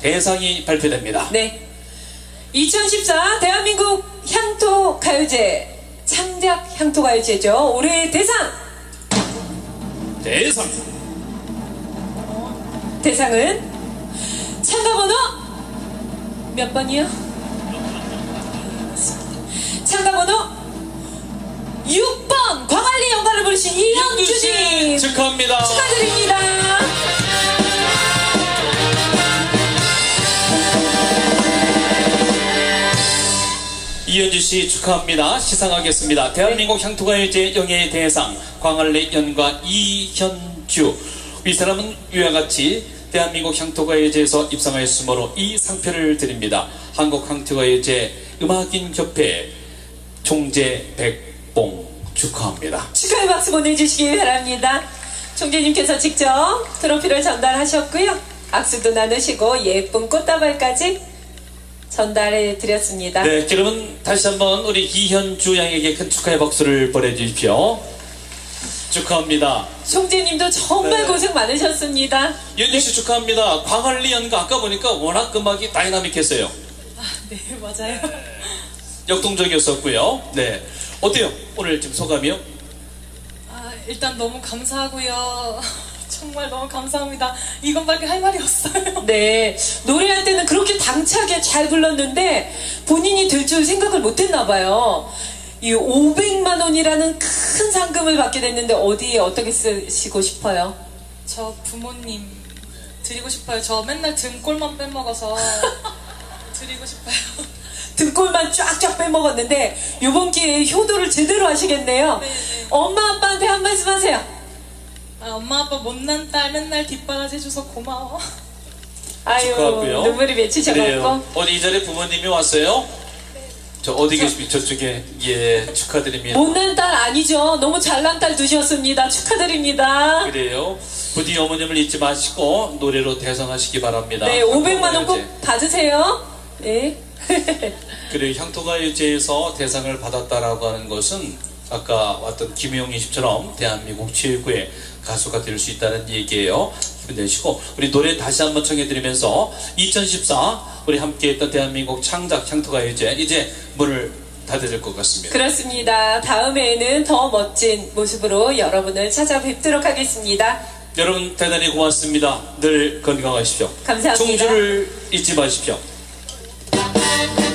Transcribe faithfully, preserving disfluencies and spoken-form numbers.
대상이 발표됩니다. 네. 이천십사 대한민국 향토가요제, 창작 향토가요제죠. 올해의 대상! 대상! 대상은 참가번호 몇 번이요? 참가번호 육 번 광안리 연가를 부르신 이현주님 축하합니다. 축하드립니다. 이현주씨 축하합니다. 시상하겠습니다. 대한민국 향토가요제 영예의 대상 광안리 연가 이현주. 이 사람은 위와 같이 대한민국 향토가요제에서 입상하였으므로 이 상표를 드립니다. 한국향토가요제 음악인협회 총재 백봉 축하합니다. 축하의 박수 보내주시기 바랍니다. 총재님께서 직접 트로피를 전달하셨고요. 악수도 나누시고 예쁜 꽃다발까지 전달해 드렸습니다. 네, 그러면 다시 한번 우리 이현주 양에게 큰 축하의 박수를 보내주십시오. 축하합니다. 총재님도 정말 네. 고생 많으셨습니다. 이현주씨 네. 축하합니다. 광안리 연가 아까 보니까 워낙 음악이 다이나믹했어요. 아, 네, 맞아요. 역동적이었었고요. 네, 어때요? 오늘 지금 소감이요? 아, 일단 너무 감사하고요. 정말 너무 감사합니다. 이것밖에 할 말이 없어요. 네, 노래할 때는 그렇게 당차게 잘 불렀는데 본인이 될 줄 생각을 못했나 봐요. 이 오백만 원이라는 큰 상금을 받게 됐는데 어디에 어떻게 쓰시고 싶어요? 저 부모님 드리고 싶어요. 저 맨날 등골만 빼먹어서 드리고 싶어요. 등골만 쫙쫙 빼먹었는데 이번 기회에 효도를 제대로 하시겠네요. 네네. 엄마 아빠한테 한 말씀 하세요. 아, 엄마 아빠 못난 딸 맨날 뒷바라지 해줘서 고마워. 아유, 축하하고요. 눈물이 맺히셔갖고. 어디 이 자리에 부모님이 왔어요? 네. 저 어디 계십니까? 저쪽에. 예, 축하드립니다. 못난 딸 아니죠. 너무 잘난 딸 두셨습니다. 축하드립니다. 그래요. 부디 어머님을 잊지 마시고 노래로 대성하시기 바랍니다. 네, 오백만 원 꼭 받으세요. 네. 그리고 향토가요제에서 대상을 받았다라고 하는 것은 아까 왔던 김용희 씨처럼 대한민국 최고의 가수가 될 수 있다는 얘기예요. 힘내시고 우리 노래 다시 한번 청해드리면서 이천십사 우리 함께했던 대한민국 창작 향토가요제 이제 문을 닫아야 될 것 같습니다. 그렇습니다. 다음에는 더 멋진 모습으로 여러분을 찾아뵙도록 하겠습니다. 여러분 대단히 고맙습니다. 늘 건강하십시오. 감사합니다. 충주를 잊지 마십시오.